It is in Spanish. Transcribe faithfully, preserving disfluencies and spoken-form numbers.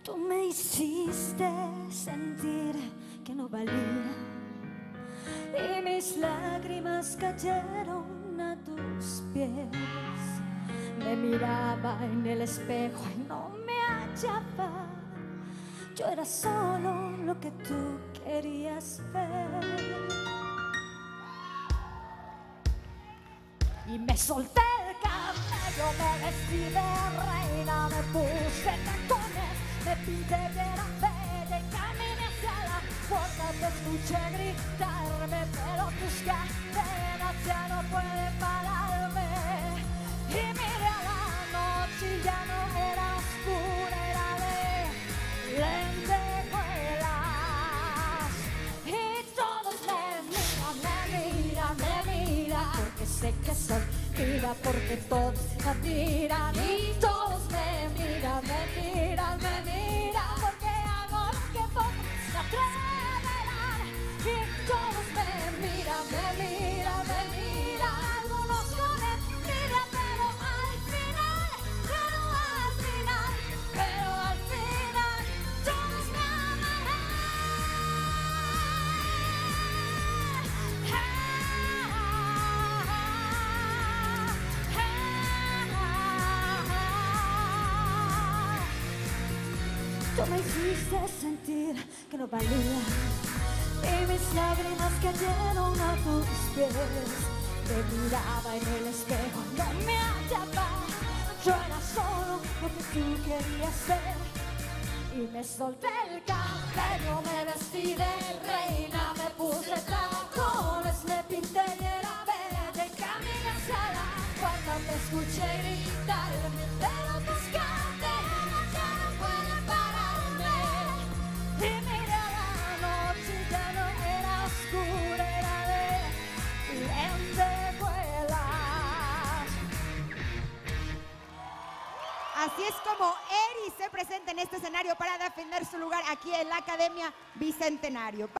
Tú me hiciste sentir que no valía y mis lágrimas cayeron a tus pies. Me miraba en el espejo y no me hallaba. Yo era solo lo que tú querías ver. Y me solté el cabello, me vestí de reina, me puse tacones, me pinté que era bella y caminé hacia la puerta. Te escuché gritarme, pero tus cadenas ya no pueden pararme. Y miré a la noche y ya no era oscura, era de lentejuelas. Y todos me miran, me miran, me miran, porque sé que soy mira, porque todos me miran. Y todos me miran, me miran, me miran, porque hago lo que pocos se atreverán. Y todos me miran, me miran, me miran. Algunos no me miran, pero al final, pero al final, pero al final, todos me amarán. Tú me hiciste sentir que no valía y mis lágrimas cayeron a tus pies. Me miraba en el espejo, no me hallaba. Yo era solo lo que tú querías ser. Y me solté el cabello, me vestí de reina, me puse tacones, me pinté y era bella y caminé hacia la puerta. Te escuché gritar, pero tus cadenas ya no pueden pararme. Y miré a la noche y ya no era oscura, era de lentejuelas. Así es como Eri se presenta en este escenario para defender su lugar aquí en la Academia Bicentenario.